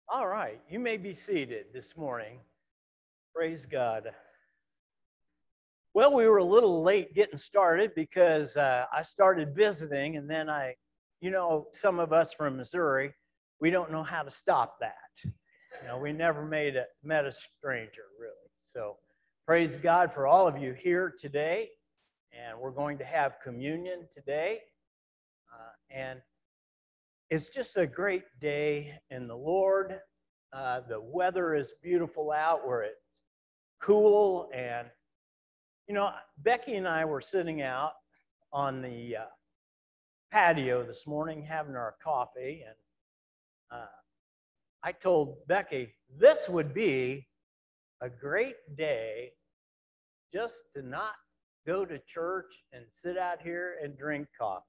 All right, you may be seated this morning. Praise God. Well, we were a little late getting started because I started visiting, and then some of us from Missouri, we don't know how to stop that. We never met a stranger, really. So praise God for all of you here today, and we're going to have communion today. And it's just a great day in the Lord. The weather is beautiful out where it's cool. And, Becky and I were sitting out on the patio this morning having our coffee. And I told Becky, this would be a great day just to not go to church and sit out here and drink coffee.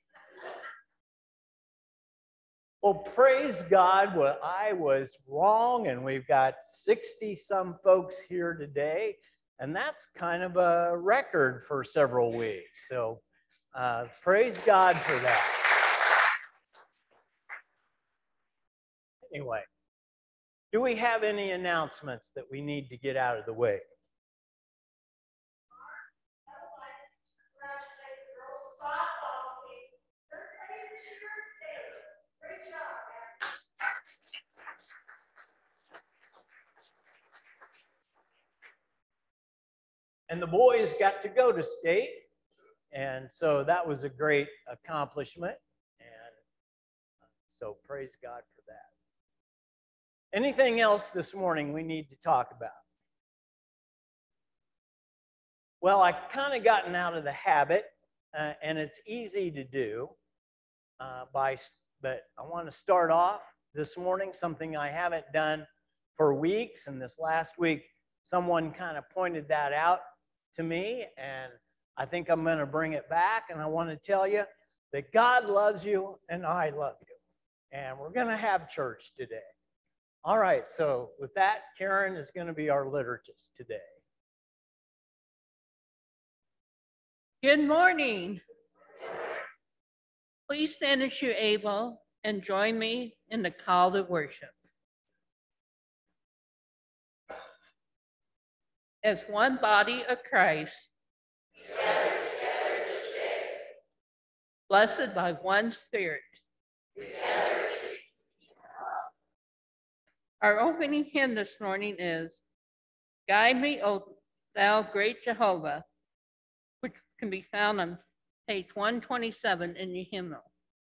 Well, praise God, well, I was wrong, and we've got 60-some folks here today, and that's kind of a record for several weeks. So praise God for that. Anyway, do we have any announcements that we need to get out of the way? And the boys got to go to state, and so that was a great accomplishment, and so praise God for that. Anything else this morning we need to talk about? Well, I kind of gotten out of the habit, and it's easy to do, but I want to start off this morning, something I haven't done for weeks, and this last week someone kind of pointed that out to me, and I think I'm going to bring it back, and I want to tell you that God loves you and I love you, and we're going to have church today. All right, so with that, Karen is going to be our liturgist today. Good morning. Please stand as you're able and join me in the call to worship. As one body of Christ, blessed by one Spirit. Our opening hymn this morning is Guide Me, O Thou Great Jehovah, which can be found on page 127 in your hymnal.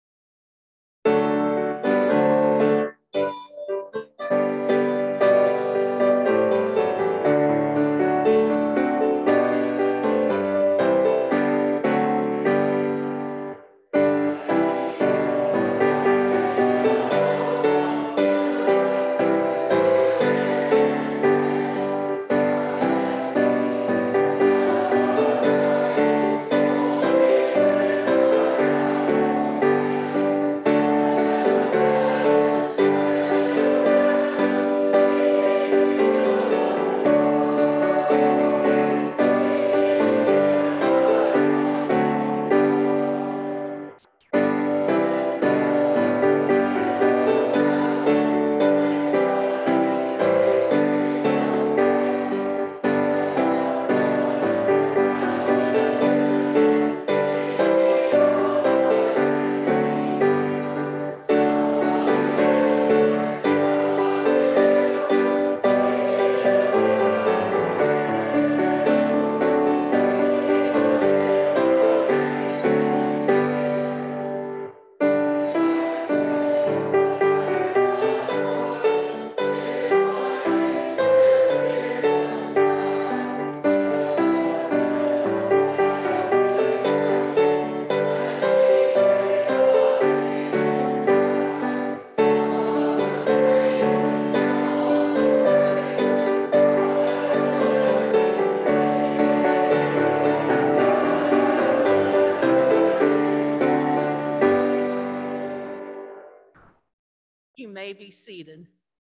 You may be seated.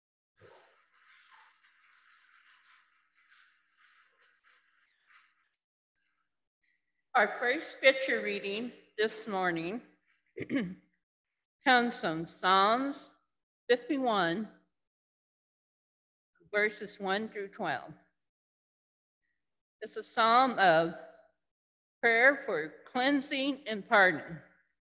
Our first scripture reading this morning comes from Psalms 51, verses 1 through 12. It's a psalm of prayer for cleansing and pardon.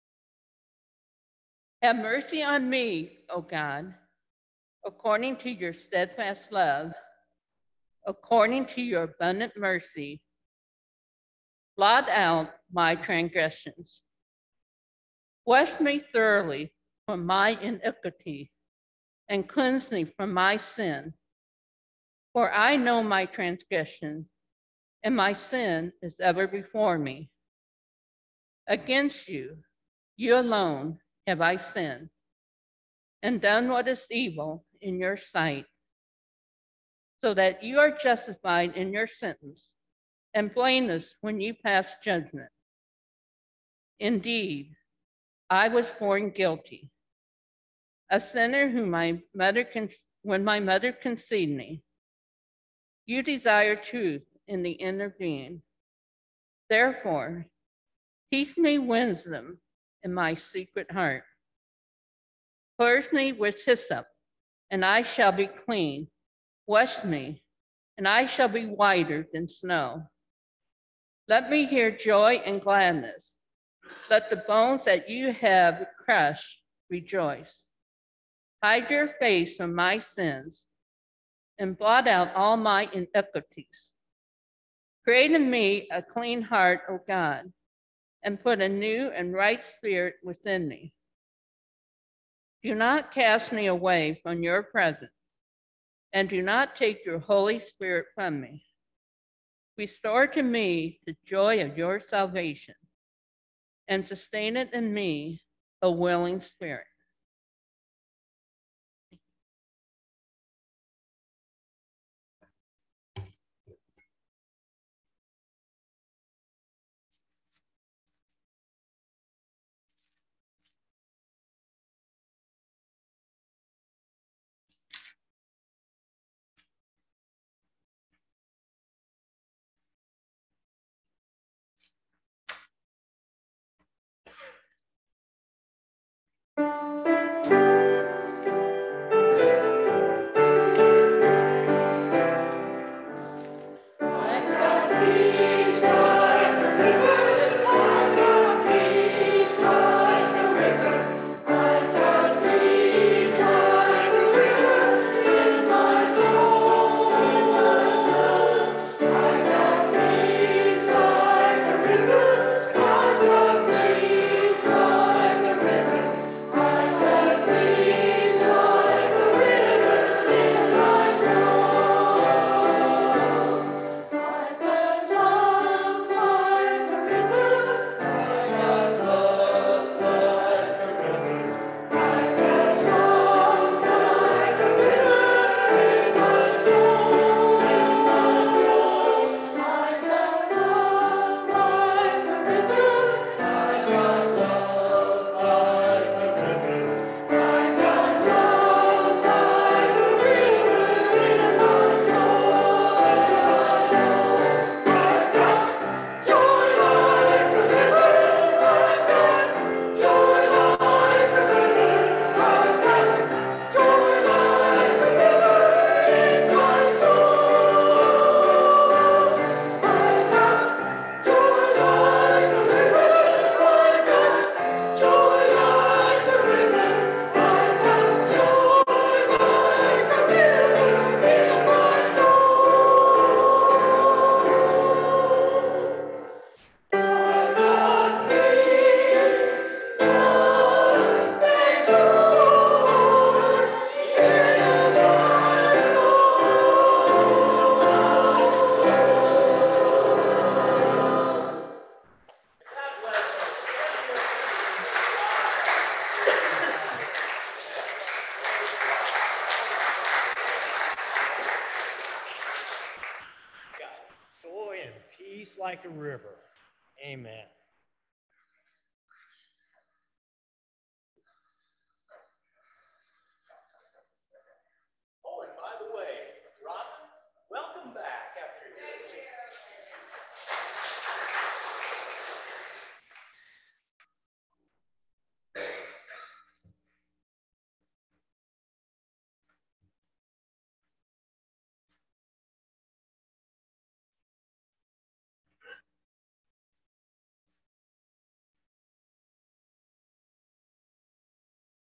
Have mercy on me, O God, according to your steadfast love, according to your abundant mercy. Blot out my transgressions. Wash me thoroughly from my iniquity and cleanse me from my sin. For I know my transgression, and my sin is ever before me. Against you, you alone, have I sinned and done what is evil in your sight, so that you are justified in your sentence and blameless when you pass judgment. Indeed, I was born guilty, a sinner whom when my mother conceived me. You desire truth in the inner being. Therefore, teach me wisdom in my secret heart. Purge me with hyssop, and I shall be clean. Wash me, and I shall be whiter than snow. Let me hear joy and gladness. Let the bones that you have crushed rejoice. Hide your face from my sins and blot out all my iniquities. Create in me a clean heart, O God, and put a new and right spirit within me. Do not cast me away from your presence, and do not take your Holy Spirit from me. Restore to me the joy of your salvation, and sustain it in me a willing spirit. Joy and peace like a river. Amen.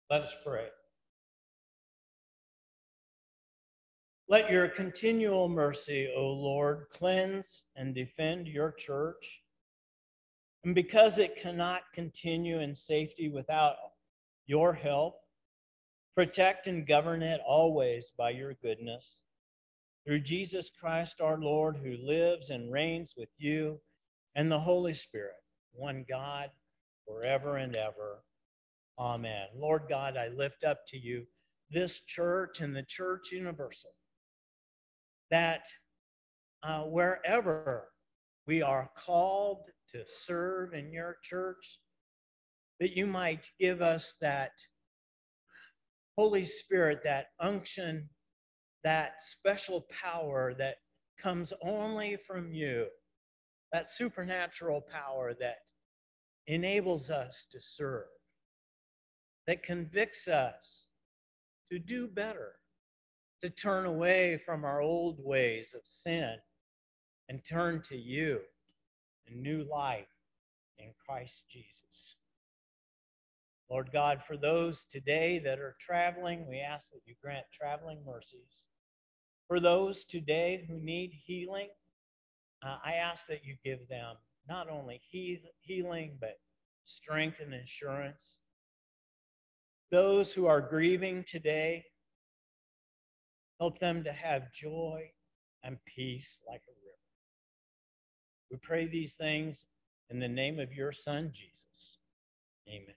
Let us pray. Let your continual mercy, O Lord, cleanse and defend your church. And because it cannot continue in safety without your help, protect and govern it always by your goodness. Through Jesus Christ our Lord, who lives and reigns with you and the Holy Spirit, one God, forever and ever. Amen. Lord God, I lift up to you this church and the Church Universal, that wherever we are called to serve in your church, that you might give us that Holy Spirit, that unction, that special power that comes only from you, that supernatural power that enables us to serve, that convicts us to do better, to turn away from our old ways of sin and turn to you and new life in Christ Jesus. Lord God, for those today that are traveling, we ask that you grant traveling mercies. For those today who need healing, I ask that you give them not only healing, but strength and assurance. Those who are grieving today, help them to have joy and peace like a river. We pray these things in the name of your Son, Jesus. Amen.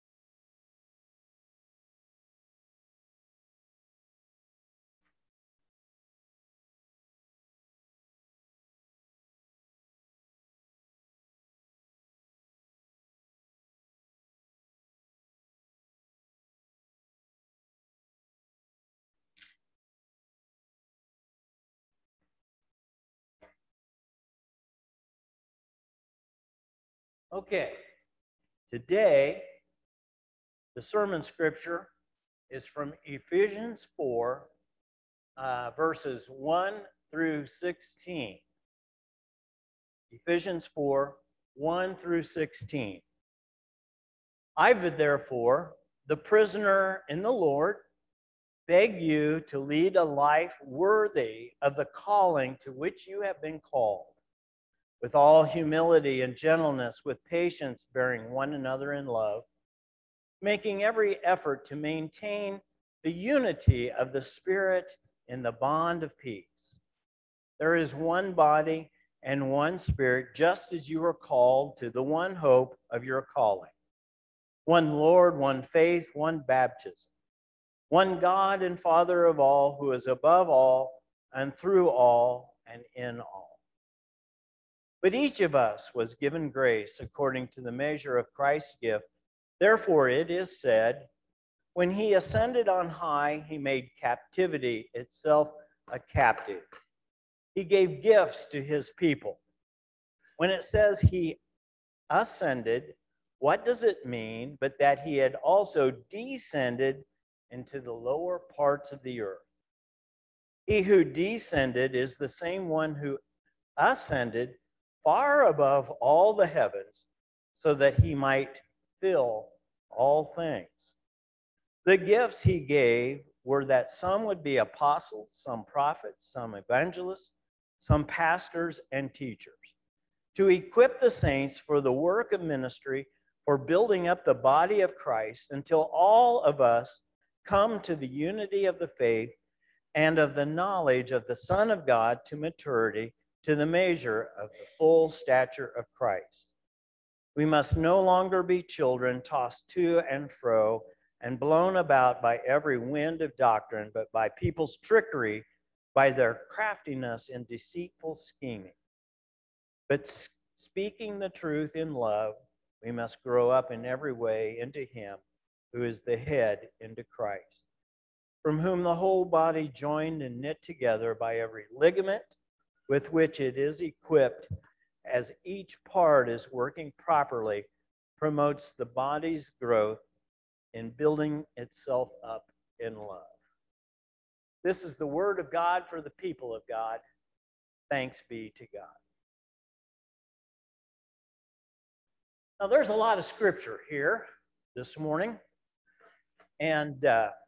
Okay, today the sermon scripture is from Ephesians 4, verses 1 through 16. Ephesians 4, 1 through 16. I, therefore, the prisoner in the Lord, beg you to lead a life worthy of the calling to which you have been called, with all humility and gentleness, with patience, bearing one another in love, making every effort to maintain the unity of the Spirit in the bond of peace. There is one body and one Spirit, just as you were called to the one hope of your calling. One Lord, one faith, one baptism. One God and Father of all, who is above all and through all and in all. But each of us was given grace according to the measure of Christ's gift. Therefore it is said, when he ascended on high, he made captivity itself a captive. He gave gifts to his people. When it says he ascended, what does it mean but that he had also descended into the lower parts of the earth? He who descended is the same one who ascended far above all the heavens, so that he might fill all things. The gifts he gave were that some would be apostles, some prophets, some evangelists, some pastors and teachers, to equip the saints for the work of ministry, for building up the body of Christ, until all of us come to the unity of the faith and of the knowledge of the Son of God, to maturity, to the measure of the full stature of Christ. We must no longer be children, tossed to and fro and blown about by every wind of doctrine, but by people's trickery, by their craftiness and deceitful scheming. But speaking the truth in love, we must grow up in every way into him who is the head, into Christ, from whom the whole body, joined and knit together by every ligament with which it is equipped, as each part is working properly, promotes the body's growth in building itself up in love. This is the word of God for the people of God. Thanks be to God. Now, there's a lot of scripture here this morning. And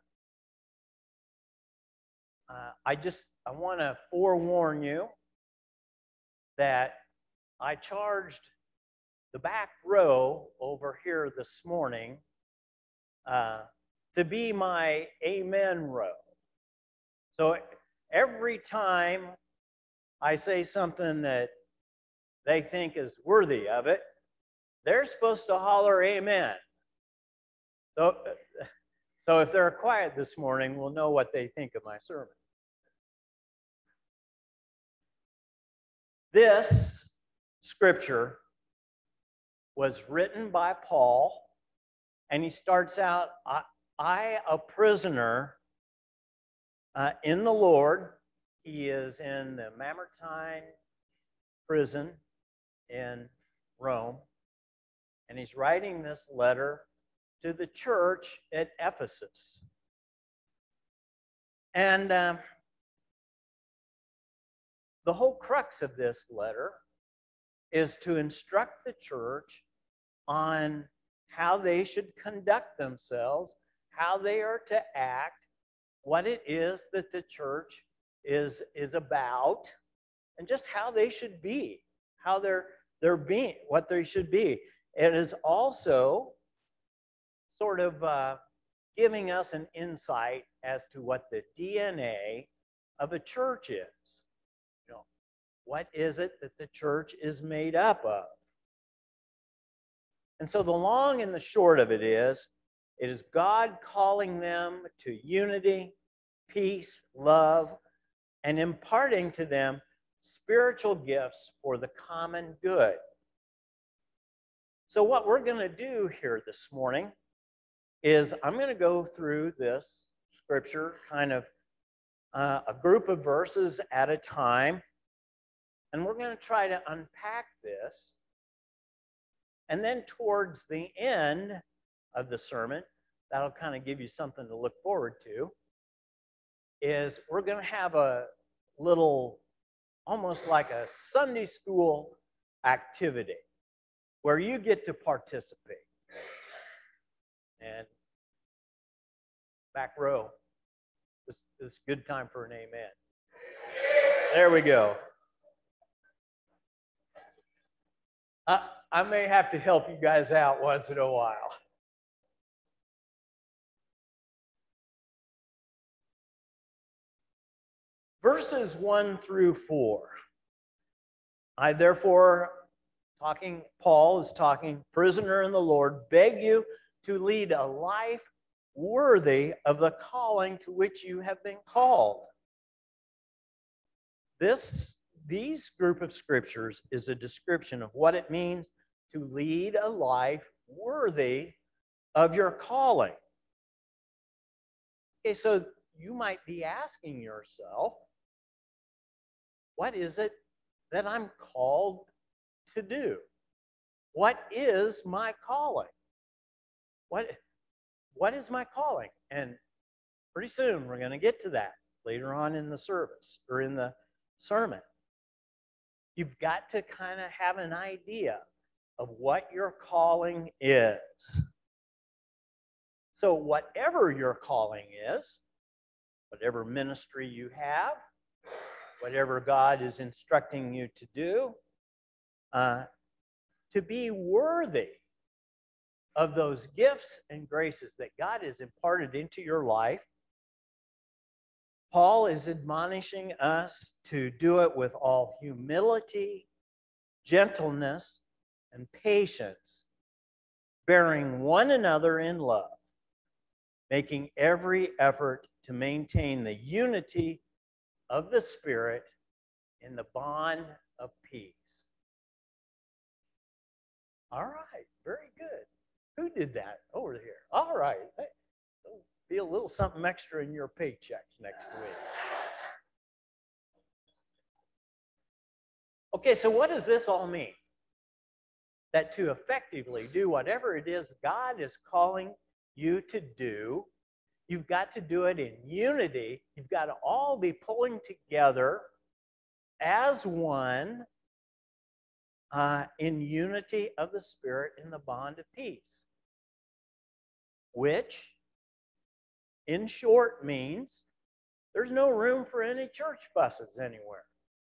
I want to forewarn you that I charged the back row over here this morning to be my amen row. So every time I say something that they think is worthy of it, they're supposed to holler amen. So if they're quiet this morning, we'll know what they think of my sermon. This scripture was written by Paul, and he starts out, I a prisoner in the Lord. He is in the Mamertine prison in Rome, and he's writing this letter to the church at Ephesus. And the whole crux of this letter is to instruct the church on how they should conduct themselves, how they are to act, what it is that the church is about, and just how they should be, how they're being, what they should be. It is also sort of giving us an insight as to what the DNA of a church is. You know, what is it that the church is made up of? And so the long and the short of it is God calling them to unity, peace, love, and imparting to them spiritual gifts for the common good. So what we're going to do here this morning is I'm going to go through this scripture, kind of a group of verses at a time, and we're going to try to unpack this. And then towards the end of the sermon, that'll kind of give you something to look forward to, is we're going to have a little, almost like a Sunday school activity where you get to participate. And back row, this is a good time for an amen. There we go. I may have to help you guys out once in a while. Verses 1 through 4. I therefore, Paul is talking, prisoner in the Lord, beg you to lead a life worthy of the calling to which you have been called. These group of scriptures is a description of what it means to lead a life worthy of your calling. Okay, so you might be asking yourself, what is it that I'm called to do? What is my calling? What is my calling? And pretty soon we're going to get to that later on in the service or in the sermon. You've got to kind of have an idea of what your calling is. So whatever your calling is, whatever ministry you have, whatever God is instructing you to do, to be worthy of those gifts and graces that God has imparted into your life, Paul is admonishing us to do it with all humility, gentleness, and patience, bearing one another in love, making every effort to maintain the unity of the Spirit in the bond of peace. All right, very good. Who did that over here? All right. There'll be a little something extra in your paycheck next week. Okay, so what does this all mean? That to effectively do whatever it is God is calling you to do, you've got to do it in unity. You've got to all be pulling together as one in unity of the Spirit in the bond of peace, which in short, means there's no room for any church fusses anywhere.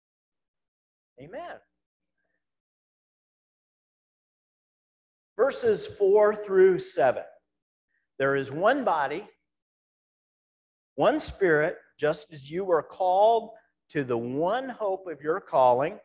Amen. Verses 4 through 7. There is one body, one Spirit, just as you were called to the one hope of your calling,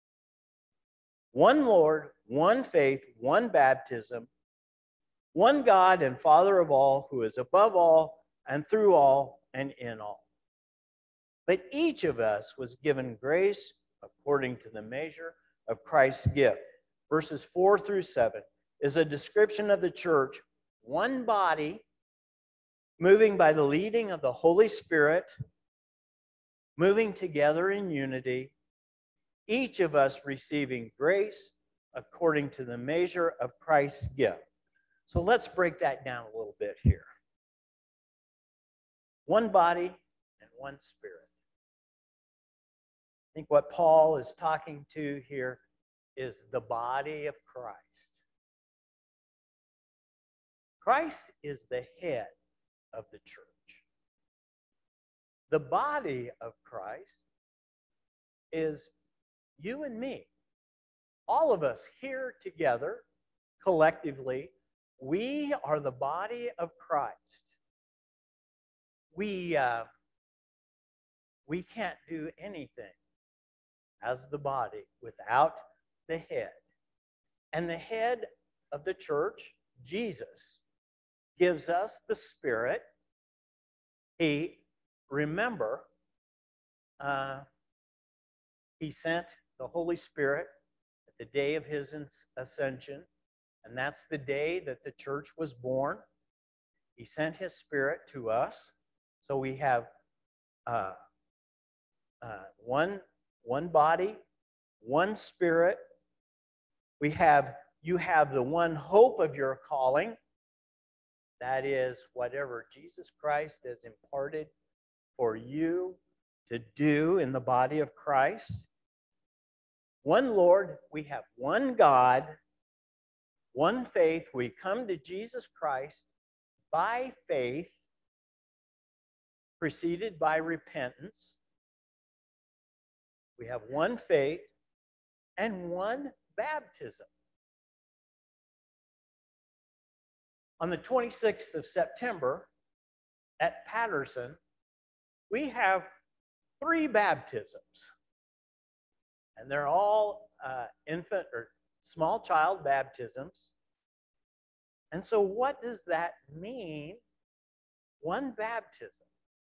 one Lord, one faith, one baptism, one God and Father of all, who is above all and through all and in all. But each of us was given grace according to the measure of Christ's gift. Verses 4 through 7 is a description of the church, one body, moving by the leading of the Holy Spirit, moving together in unity, each of us receiving grace according to the measure of Christ's gift. So let's break that down a little bit here. One body and one Spirit. I think what Paul is talking to here is the body of Christ. Christ is the head of the church. The body of Christ is you and me. All of us here together, collectively, we are the body of Christ. We can't do anything as the body without the head. And the head of the church, Jesus, gives us the Spirit. Remember, he sent the Holy Spirit at the day of his ascension, and that's the day that the church was born. He sent his Spirit to us, so we have one body, one Spirit. You have the one hope of your calling. That is whatever Jesus Christ has imparted for you to do in the body of Christ. One Lord, we have one God, one faith. We come to Jesus Christ by faith, preceded by repentance. We have one faith and one baptism. On the 26th of September at Patterson, we have 3 baptisms. And they're all infant or small child baptisms. And so what does that mean? One baptism.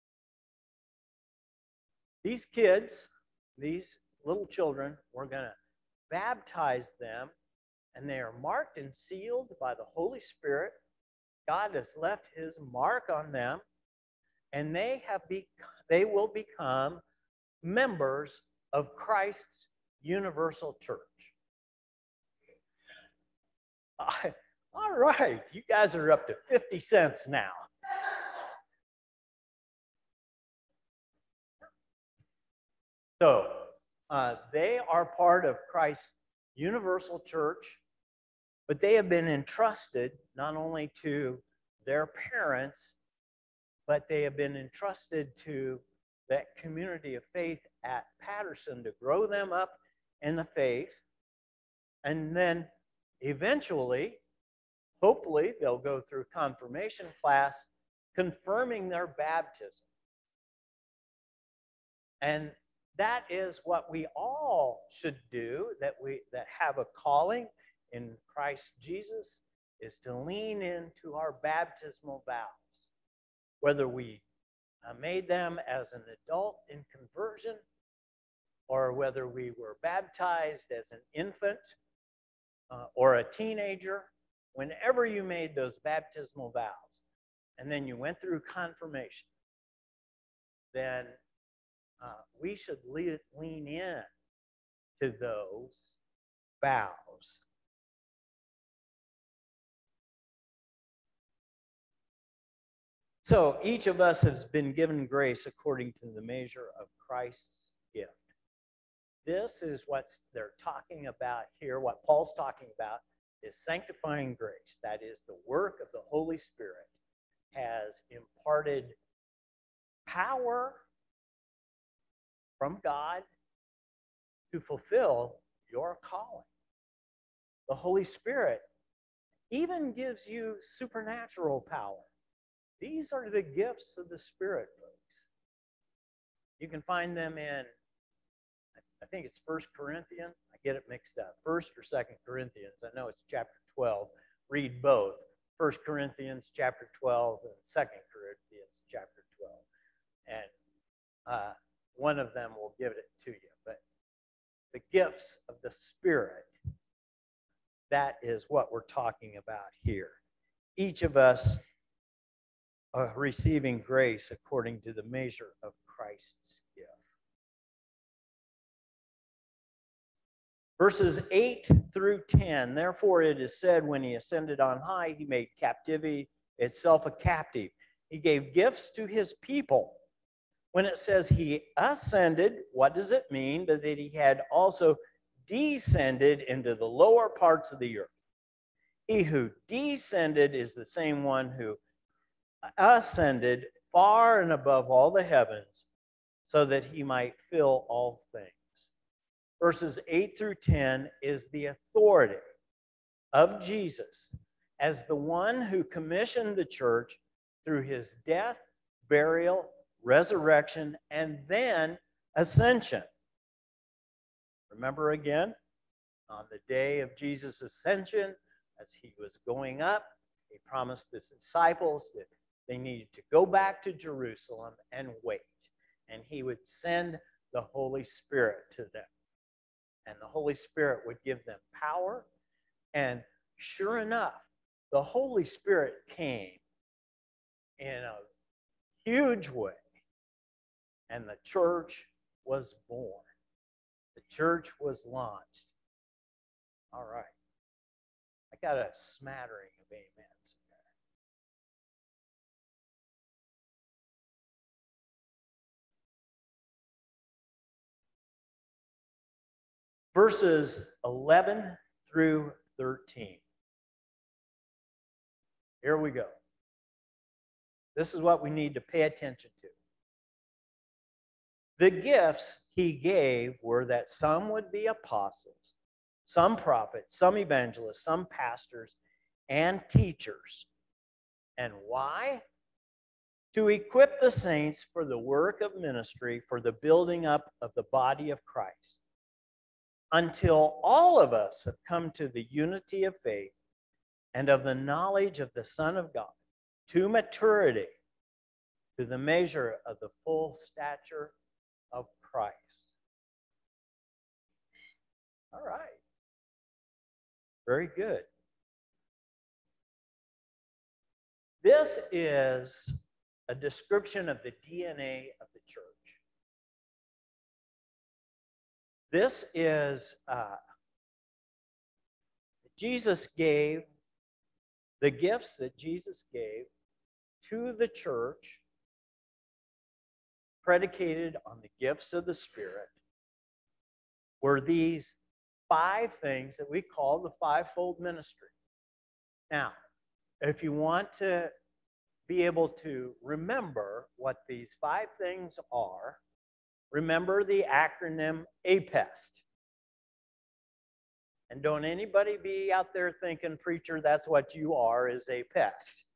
These kids, these little children, we're going to baptize them, and they are marked and sealed by the Holy Spirit. God has left his mark on them, and they will become members of Christ's universal church. All right, you guys are up to 50 cents now. So, they are part of Christ's universal church, but they have been entrusted not only to their parents, but they have been entrusted to that community of faith at Patterson to grow them up in the faith. And then eventually, hopefully, they'll go through confirmation class, confirming their baptism. And that is what we all should do, that have a calling in Christ Jesus, is to lean into our baptismal vows. Whether we made them as an adult in conversion, or whether we were baptized as an infant or a teenager, whenever you made those baptismal vows, and then you went through confirmation, then we should lean in to those vows. So each of us has been given grace according to the measure of Christ's gift. This is what they're talking about here. What Paul's talking about is sanctifying grace. That is the work of the Holy Spirit has imparted power from God to fulfill your calling. The Holy Spirit even gives you supernatural power. These are the gifts of the Spirit, folks. You can find them in, I think it's 1 Corinthians. I get it mixed up. 1st or 2nd Corinthians. I know it's chapter 12. Read both. 1 Corinthians chapter 12 and 2 Corinthians chapter 12. And one of them will give it to you. But the gifts of the Spirit, that is what we're talking about here. Each of us receiving grace according to the measure of Christ's gift. Verses 8 through 10, therefore it is said, when he ascended on high, he made captivity itself a captive. He gave gifts to his people. When it says he ascended, what does it mean? But that he had also descended into the lower parts of the earth. He who descended is the same one who ascended far and above all the heavens, so that he might fill all things. Verses 8 through 10 is the authority of Jesus as the one who commissioned the church through his death, burial, resurrection, and then ascension. Remember again, on the day of Jesus' ascension, as he was going up, he promised his disciples that they needed to go back to Jerusalem and wait. And he would send the Holy Spirit to them. And the Holy Spirit would give them power. And sure enough, the Holy Spirit came in a huge way. And the church was born. The church was launched. All right. I got a smattering of amens there. Verses 11 through 13. Here we go. This is what we need to pay attention to. The gifts he gave were that some would be apostles, some prophets, some evangelists, some pastors, and teachers. And why? To equip the saints for the work of ministry, for the building up of the body of Christ, until all of us have come to the unity of faith and of the knowledge of the Son of God, to maturity, to the measure of the full stature of Christ. All right. Very good. This is a description of the DNA of the church. This is, Jesus gave, the gifts that Jesus gave to the church, predicated on the gifts of the Spirit, were these 5 things that we call the fivefold ministry. Now, if you want to be able to remember what these 5 things are, remember the acronym APEST. And don't anybody be out there thinking, preacher, that's what you are, is a pest.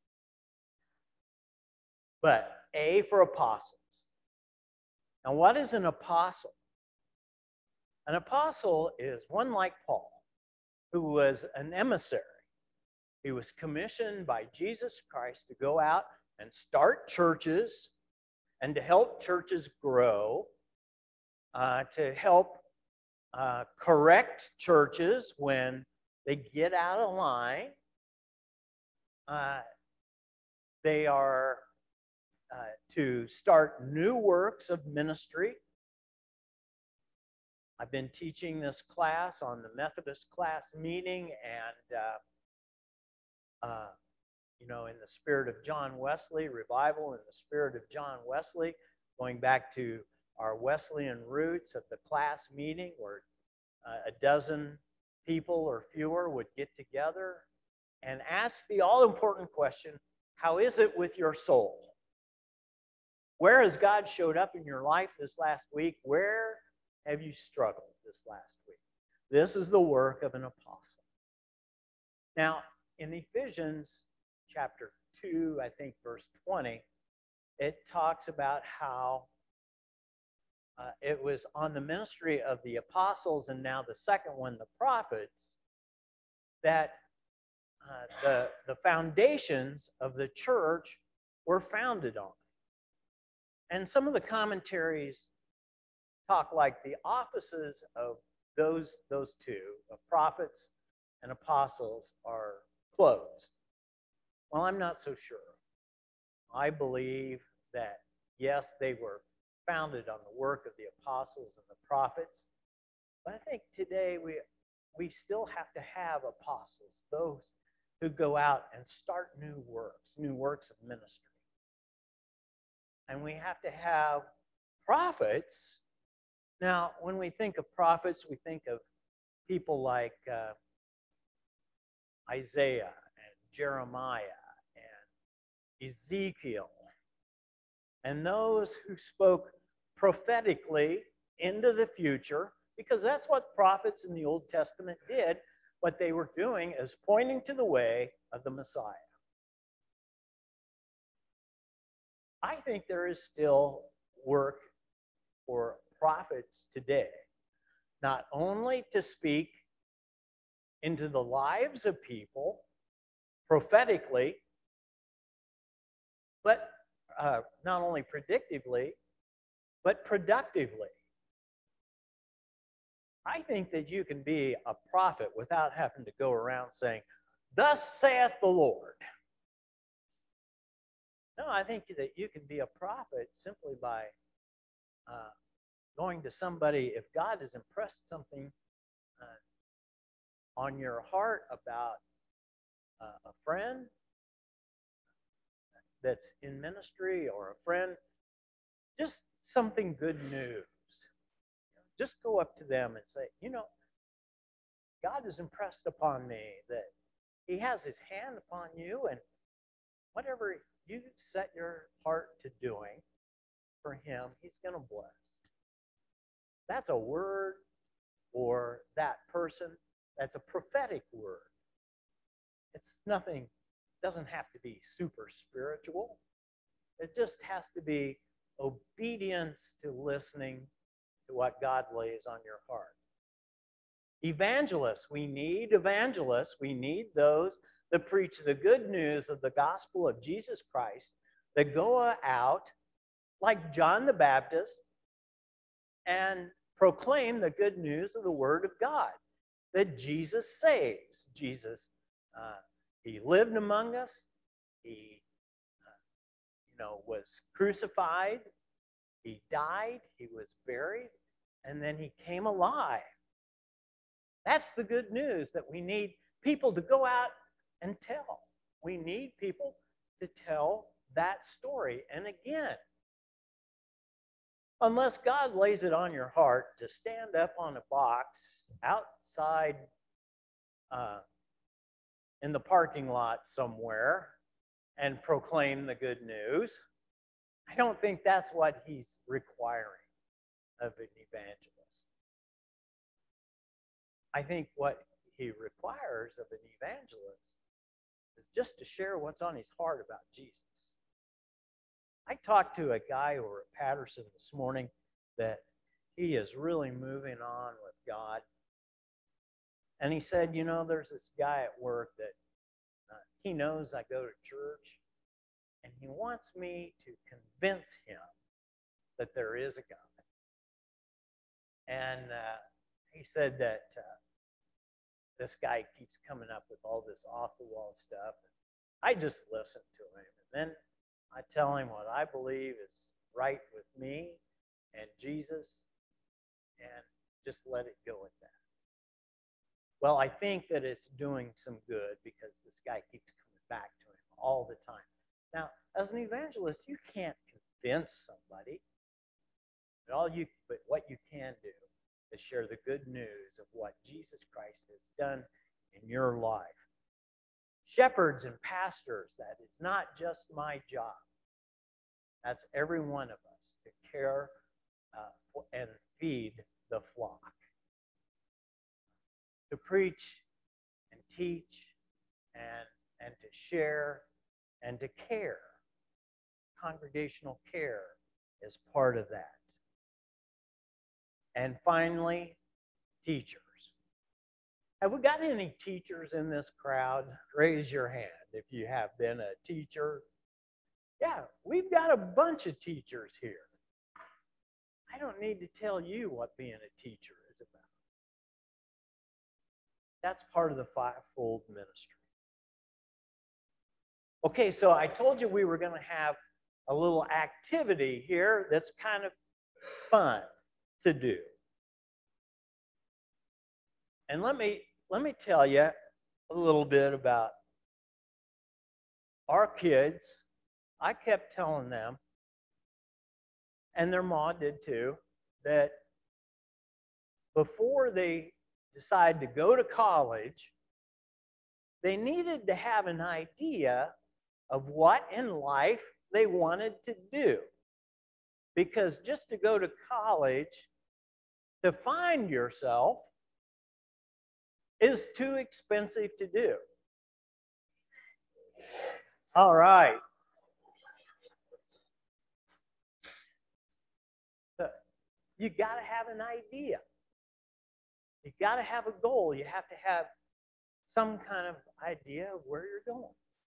But A for apostles. Now, what is an apostle? An apostle is one like Paul, who was an emissary. He was commissioned by Jesus Christ to go out and start churches and to help churches grow, to help correct churches when they get out of line. They are to start new works of ministry. I've been teaching this class on the Methodist class meeting, and in the spirit of John Wesley, revival in the spirit of John Wesley, going back to our Wesleyan roots of the class meeting where a dozen people or fewer would get together and ask the all-important question, How is it with your soul? Where has God showed up in your life this last week? Where have you struggled this last week? This is the work of an apostle. Now, in Ephesians chapter 2, I think verse 20, it talks about how it was on the ministry of the apostles, and now the second one, the prophets, that the foundations of the church were founded on. And some of the commentaries talk like the offices of those two, of prophets and apostles, are closed. Well, I'm not so sure. I believe that, yes, they were founded on the work of the apostles and the prophets, but I think today we still have to have apostles, those who go out and start new works of ministry. And we have to have prophets. Now, when we think of prophets, we think of people like Isaiah and Jeremiah and Ezekiel, and those who spoke prophetically into the future, because that's what prophets in the Old Testament did. What they were doing is pointing to the way of the Messiah. I think there is still work for prophets today, not only to speak into the lives of people prophetically, but not only predictively, but productively. I think that you can be a prophet without having to go around saying, "Thus saith the Lord." No, I think that you can be a prophet simply by going to somebody. If God has impressed something on your heart about a friend that's in ministry, or a friend, just something good news, just go up to them and say, God has impressed upon me that he has his hand upon you, and whatever you set your heart to doing for him, he's going to bless. That's a word for that person. That's a prophetic word. It's nothing, doesn't have to be super spiritual. It just has to be obedience to listening to what God lays on your heart. Evangelists, we need evangelists. We need those that preach the good news of the gospel of Jesus Christ, that go out like John the Baptist and proclaim the good news of the Word of God, that Jesus saves. Jesus, he lived among us. He, was crucified. He died. He was buried. And then he came alive. That's the good news that we need people to go out and tell. We need people to tell that story. And again, unless God lays it on your heart to stand up on a box outside in the parking lot somewhere and proclaim the good news, I don't think that's what he's requiring of an evangelist. I think what he requires of an evangelist is just to share what's on his heart about Jesus. I talked to a guy over at Patterson this morning that he is really moving on with God. And he said, there's this guy at work that he knows I go to church, and he wants me to convince him that there is a God. And he said that this guy keeps coming up with all this off-the-wall stuff. I just listen to him, and then I tell him what I believe is right with me and Jesus, and just let it go at that. Well, I think that it's doing some good because this guy keeps coming back to him all the time. Now, as an evangelist, you can't convince somebody, but what you can do is share the good news of what Jesus Christ has done in your life. shepherds and pastors, that is not just my job. That's every one of us, to care and feed the flock. To preach and teach and to share and to care. Congregational care is part of that. And finally, teachers. Have we got any teachers in this crowd? Raise your hand if you have been a teacher. Yeah, we've got a bunch of teachers here. I don't need to tell you what being a teacher is about. That's part of the fivefold ministry. Okay, so I told you we were going to have a little activity here that's kind of fun to do. And let me tell you a little bit about our kids. I kept telling them, and their mom did too, that before they decide to go to college, they needed to have an idea of what in life they wanted to do. Because just to go to college, to find yourself, is too expensive to do. All right. So you got to have an idea. You got to have a goal. You have to have some kind of idea of where you're going.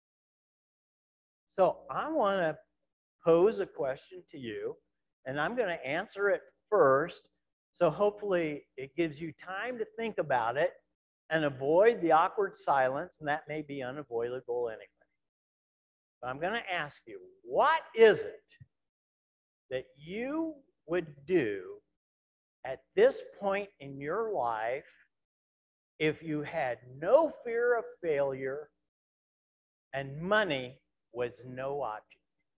So I want to pose a question to you, and I'm going to answer it first. So hopefully it gives you time to think about it and avoid the awkward silence, and that may be unavoidable anyway. But I'm going to ask you, what is it that you would do at this point in your life if you had no fear of failure and money was no object?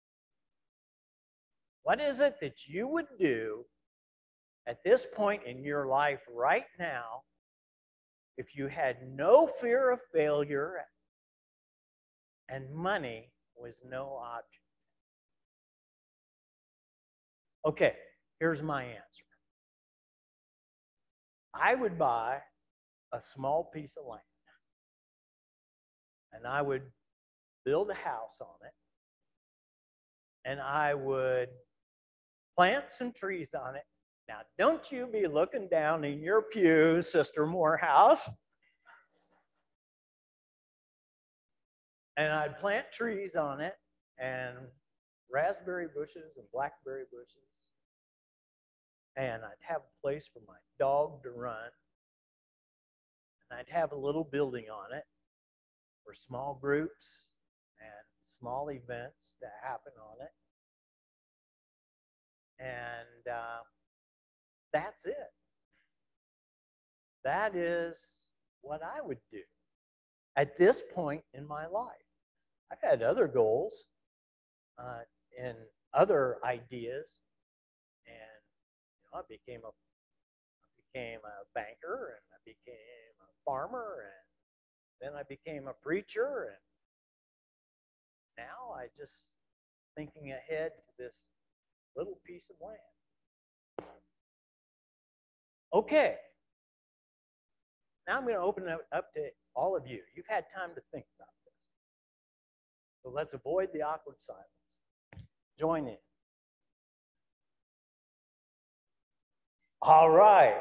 What is it that you would do at this point in your life right now if you had no fear of failure and money was no object? Okay, here's my answer. I would buy a small piece of land, and I would build a house on it, and I would plant some trees on it. Now, don't you be looking down in your pew, Sister Morehouse. And I'd plant trees on it, and raspberry bushes and blackberry bushes. And I'd have a place for my dog to run. And I'd have a little building on it for small groups and small events to happen on it. And that's it. That is what I would do at this point in my life. I've had other goals and other ideas, and I became a banker, and I became a farmer, and then I became a preacher, and now I just thinking ahead to this little piece of land. Okay. Now I'm going to open it up to all of you. You've had time to think about this. So let's avoid the awkward silence. Join in. All right.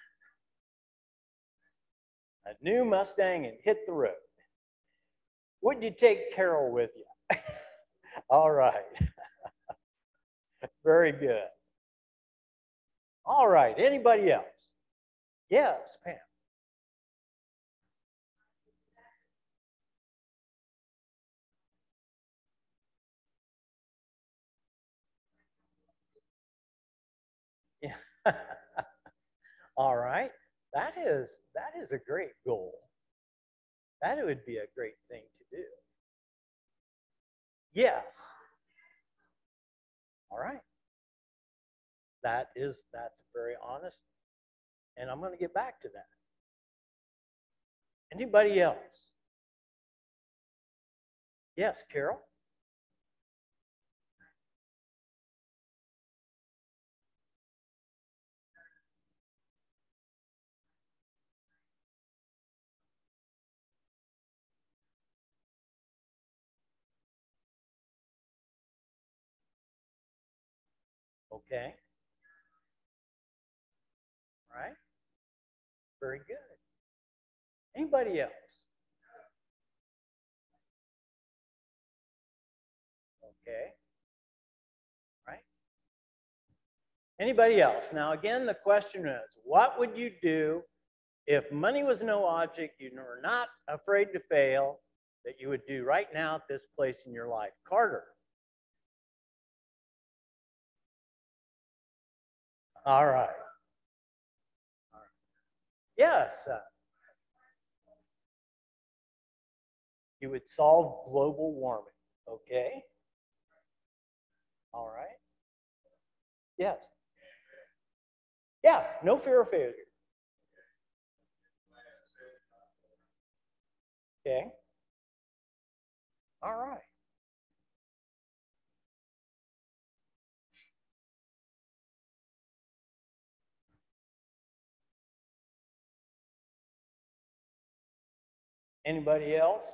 A new Mustang and hit the road. Would you take Carol with you? All right. Very good. All right. Anybody else? Yes, Pam. Yeah. All right. That is a great goal. That would be a great thing to do. Yes. All right. That's very honest. And I'm going to get back to that. Anybody else? Yes, Carol? Okay. All right. Very good. Anybody else? Okay. Right. Anybody else? Now, again, the question is, what would you do if money was no object, you were not afraid to fail, that you would do right now at this place in your life? Carter. All right. Yes. You would solve global warming. Okay. All right. Yes. Yeah, no fear of failure. Okay. All right. Anybody else?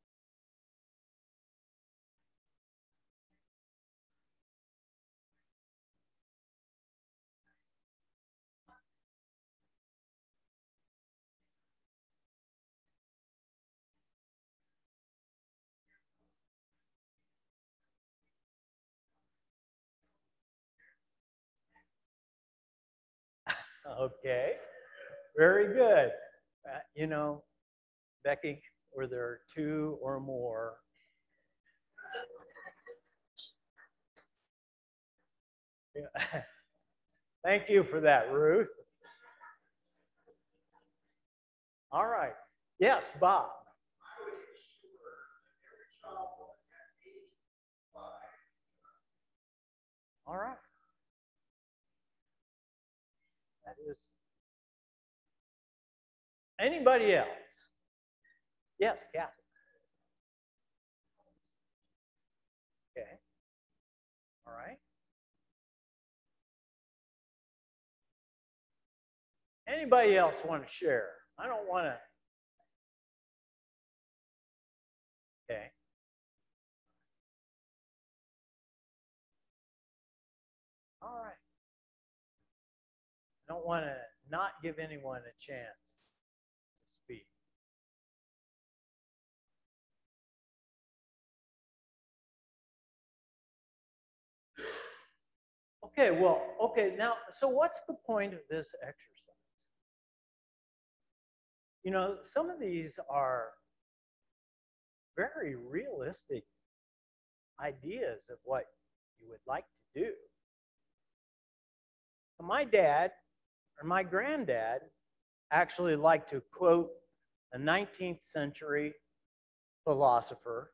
Okay. Very good. You know, Becky, where there are two or more. Yeah. Thank you for that, Ruth. All right. Yes, Bob. All right. That is. Anybody else? Yes, Kathy. Okay. All right. Anybody else want to share? I don't want to. Okay. All right. I don't want to not give anyone a chance to speak. Okay, well, okay, now, so what's the point of this exercise? You know, some of these are very realistic ideas of what you would like to do. My dad or my granddad actually liked to quote a 19th century philosopher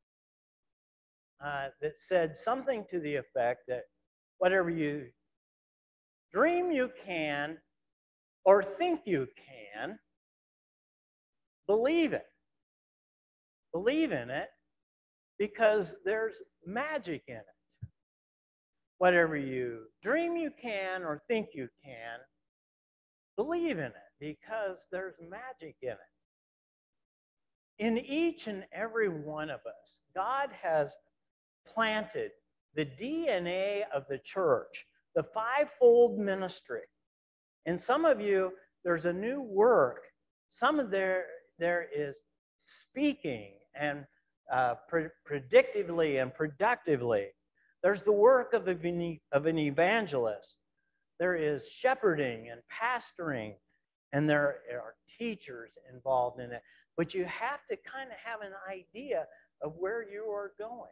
that said something to the effect that whatever you dream you can or think you can, believe it. Believe in it because there's magic in it. Whatever you dream you can or think you can, believe in it because there's magic in it. In each and every one of us, God has planted the DNA of the church, the fivefold ministry. In some of you, there's a new work. Some of there is speaking and predictively and productively. There's the work of an evangelist. There is shepherding and pastoring, and there are teachers involved in it. But you have to kind of have an idea of where you are going.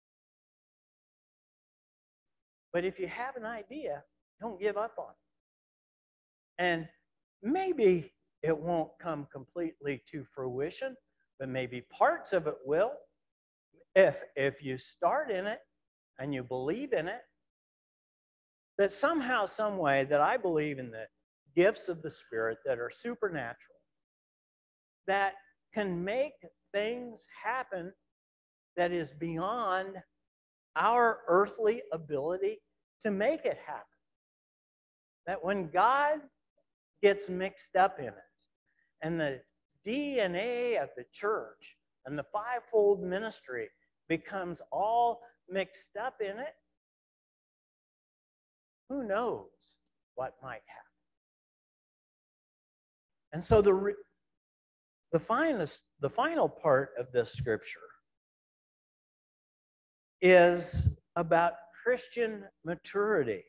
But if you have an idea, don't give up on it. And maybe it won't come completely to fruition, but maybe parts of it will. If you start in it and you believe in it, that somehow, some way, that I believe in the gifts of the Spirit that are supernatural, that can make things happen that is beyond our earthly ability to make it happen. That when God gets mixed up in it, and the DNA of the church and the fivefold ministry becomes all mixed up in it, who knows what might happen? And so the final part of this scripture is about Christian maturity.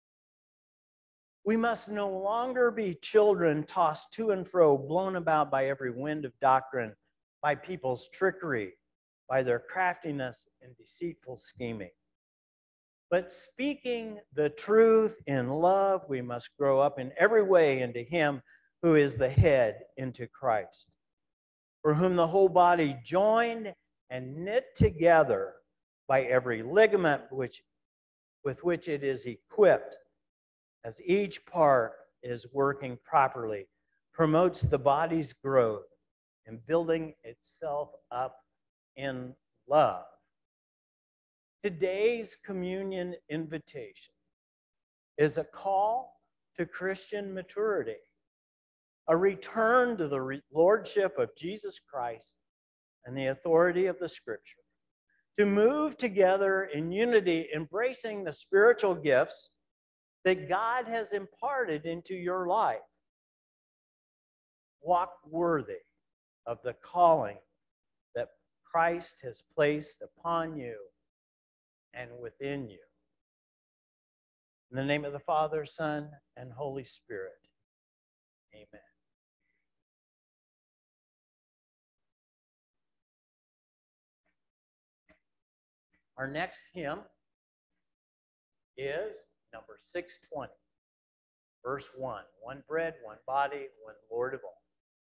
We must no longer be children tossed to and fro, blown about by every wind of doctrine, by people's trickery, by their craftiness and deceitful scheming. But speaking the truth in love, we must grow up in every way into Him who is the head, into Christ, for whom the whole body, joined and knit together by every ligament with which it is equipped, as each part is working properly, promotes the body's growth and building itself up in love. Today's communion invitation is a call to Christian maturity, a return to the lordship of Jesus Christ and the authority of the Scripture, to move together in unity, embracing the spiritual gifts that God has imparted into your life. Walk worthy of the calling that Christ has placed upon you and within you. In the name of the Father, Son, and Holy Spirit, amen. Our next hymn is number 620, verse 1. One bread, one body, one Lord of all.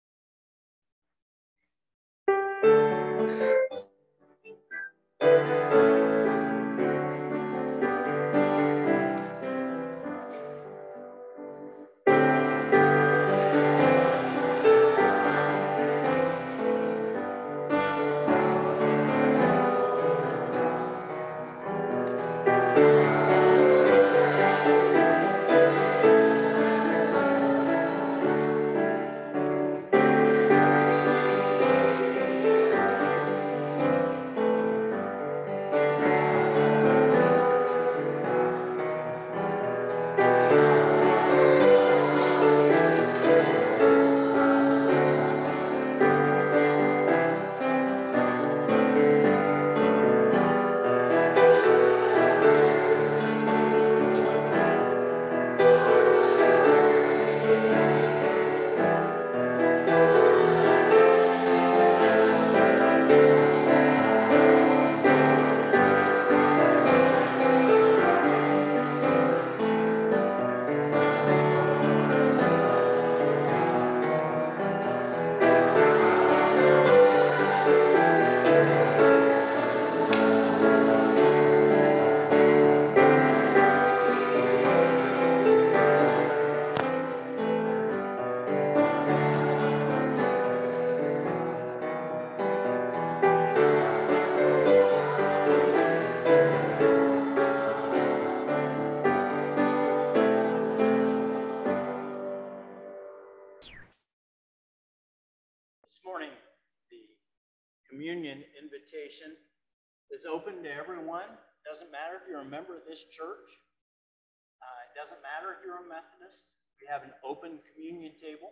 This morning, the communion invitation is open to everyone. Doesn't matter if you're a member of this church. It doesn't matter if you're a Methodist. We have an open communion table.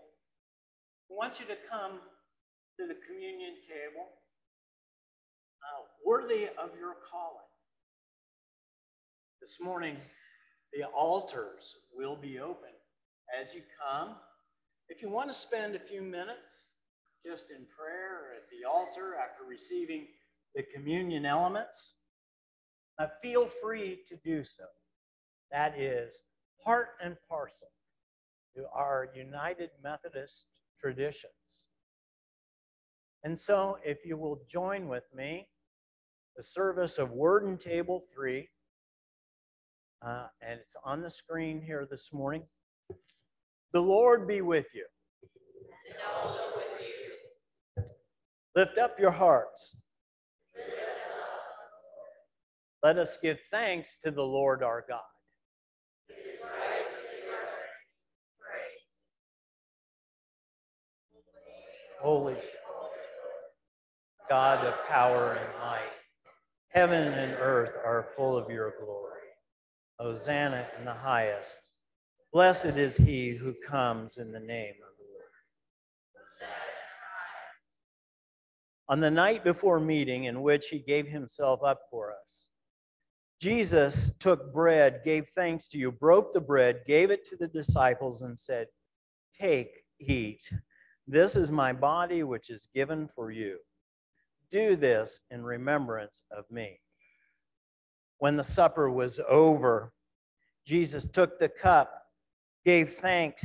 We want you to come to the communion table worthy of your calling. This morning, the altars will be open as you come. If you want to spend a few minutes just in prayer at the altar after receiving the communion elements, feel free to do so. That is part and parcel to our United Methodist traditions. And so, if you will join with me, the service of Word and Table 3, and it's on the screen here this morning. The Lord be with you. And also with you. Lift up your hearts. Lift up Let us give thanks to the Lord our God. Holy God of power and might, heaven and earth are full of your glory. Hosanna in the highest. Blessed is he who comes in the name of the Lord. On the night before meeting in which he gave himself up for us, Jesus took bread, gave thanks to you, broke the bread, gave it to the disciples, and said, "Take, eat. This is my body, which is given for you. Do this in remembrance of me." When the supper was over, Jesus took the cup, gave thanks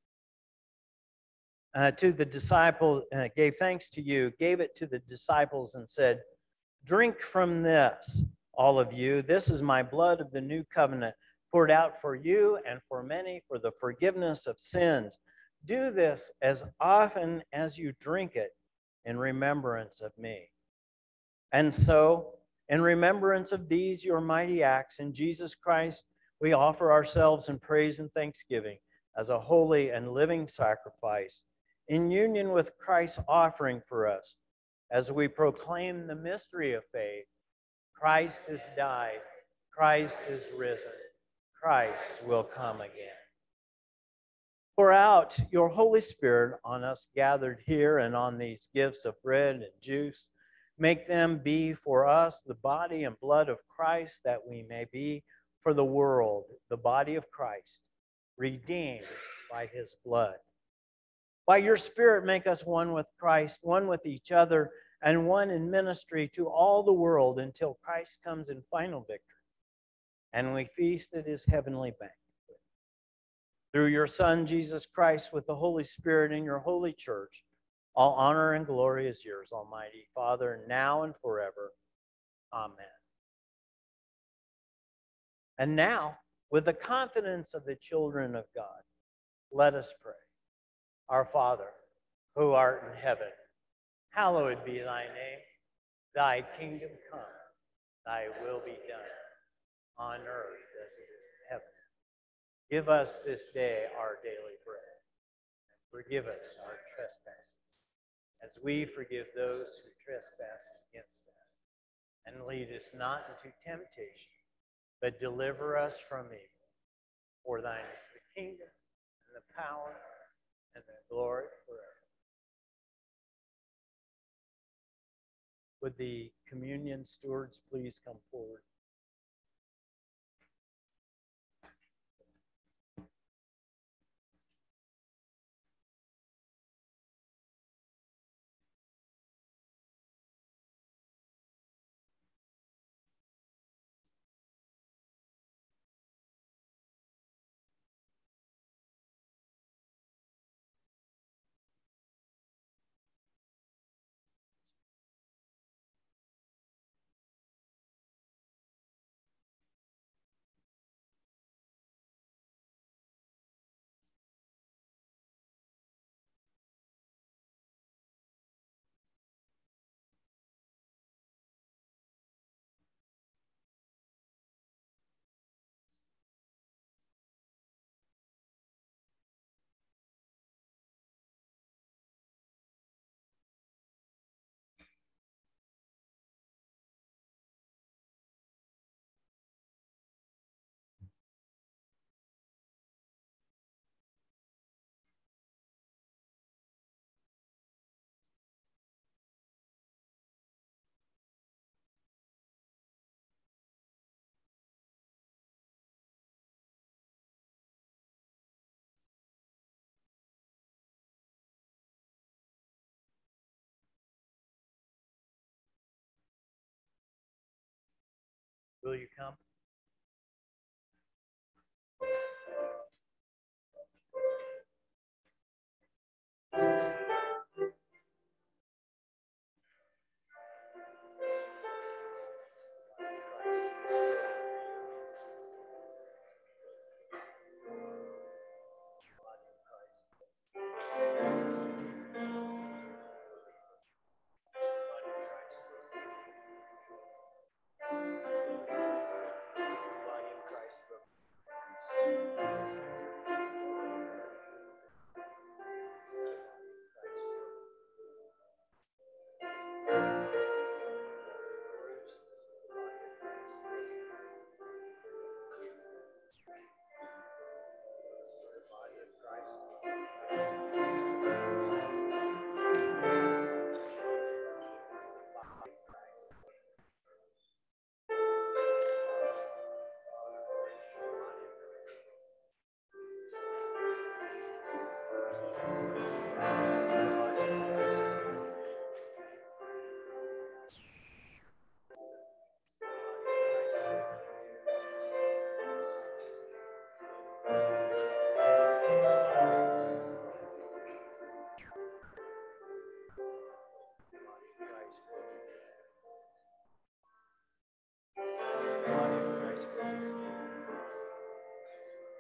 to the disciples, gave thanks to you, gave it to the disciples, and said, "Drink from this, all of you. This is my blood of the new covenant, poured out for you and for many for the forgiveness of sins. Do this as often as you drink it in remembrance of me." And so, in remembrance of these your mighty acts in Jesus Christ, we offer ourselves in praise and thanksgiving as a holy and living sacrifice, in union with Christ's offering for us, as we proclaim the mystery of faith. Christ has died. Christ is risen. Christ will come again. Pour out your Holy Spirit on us gathered here and on these gifts of bread and juice. Make them be for us the body and blood of Christ, that we may be for the world the body of Christ, redeemed by his blood. By your Spirit, make us one with Christ, one with each other, and one in ministry to all the world until Christ comes in final victory, and we feast at his heavenly banquet. Through your Son, Jesus Christ, with the Holy Spirit in your holy church, all honor and glory is yours, Almighty Father, now and forever. Amen. And now, with the confidence of the children of God, let us pray. Our Father, who art in heaven, hallowed be thy name. Thy kingdom come, thy will be done, on earth as it is in heaven. Give us this day our daily bread, and forgive us our trespasses, as we forgive those who trespass against us. And lead us not into temptation, but deliver us from evil. For thine is the kingdom, and the power, and the glory forever. Would the communion stewards please come forward? Will you come?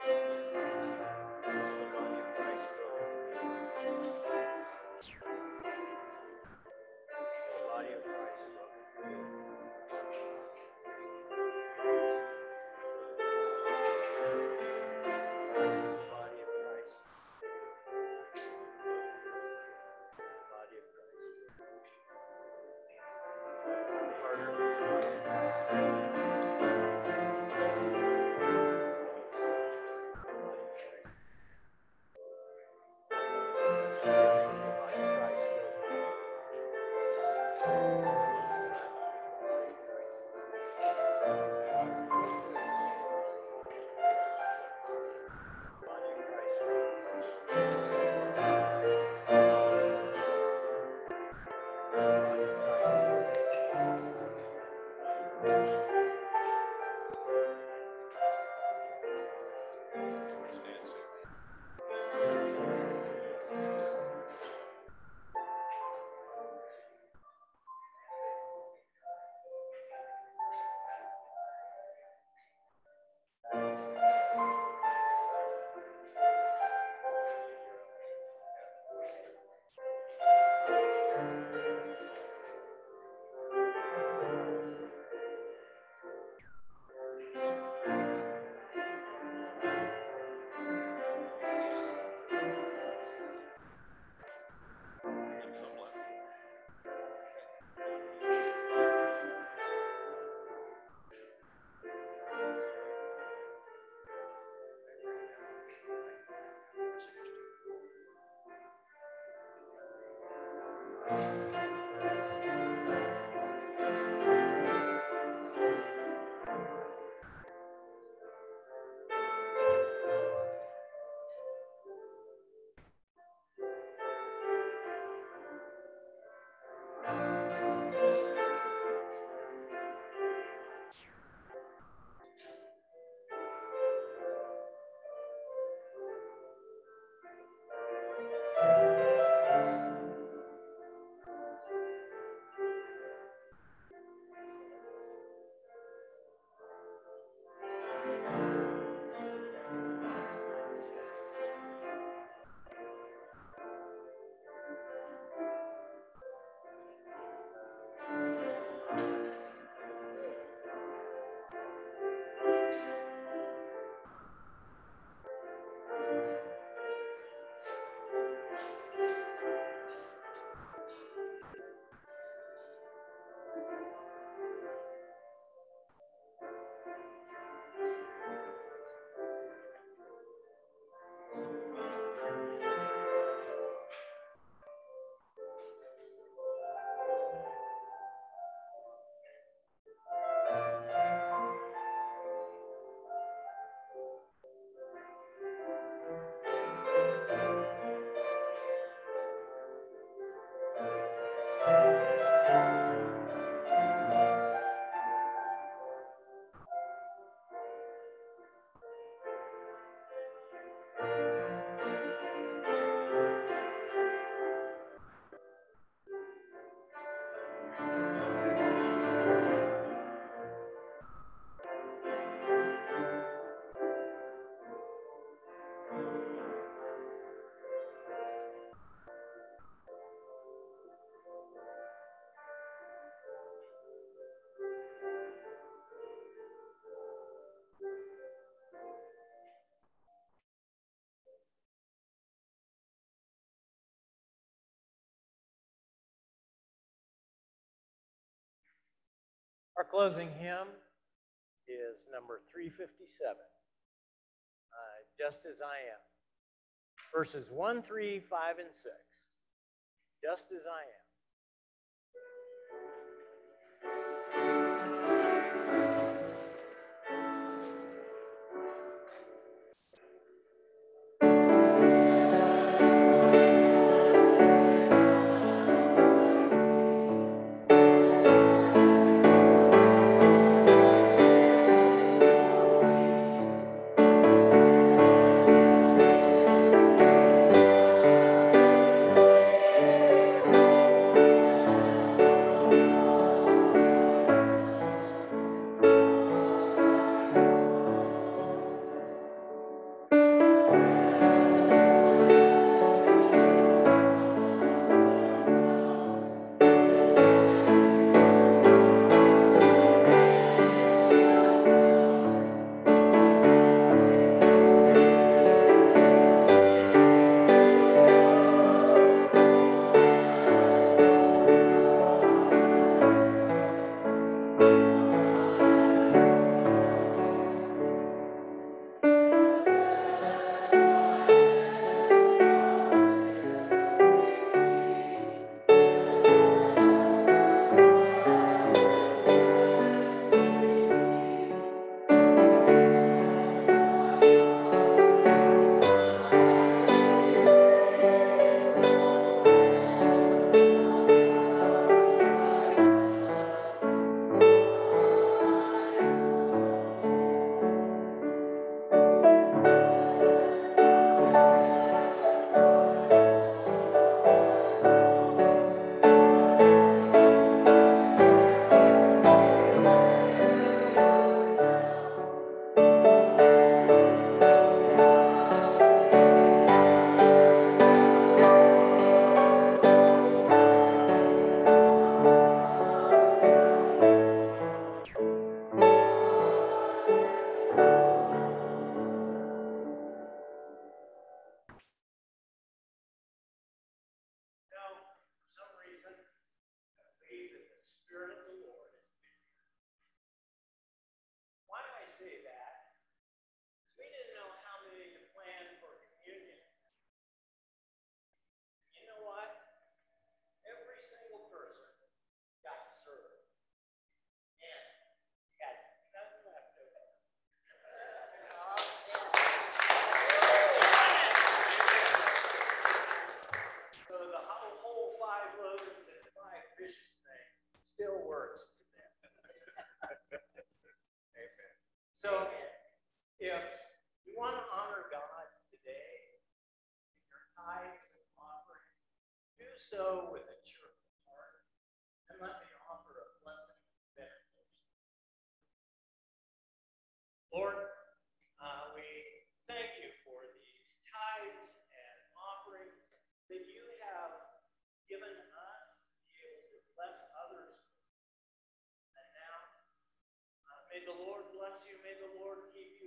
Our closing hymn is number 357, Just As I Am, verses 1, 3, 5, and 6. Just as I am. so with a cheerful heart, and let me offer a blessing of benediction. Lord, we thank you for these tithes and offerings that you have given us to be able to bless others. And now, may the Lord bless you. May the Lord keep you.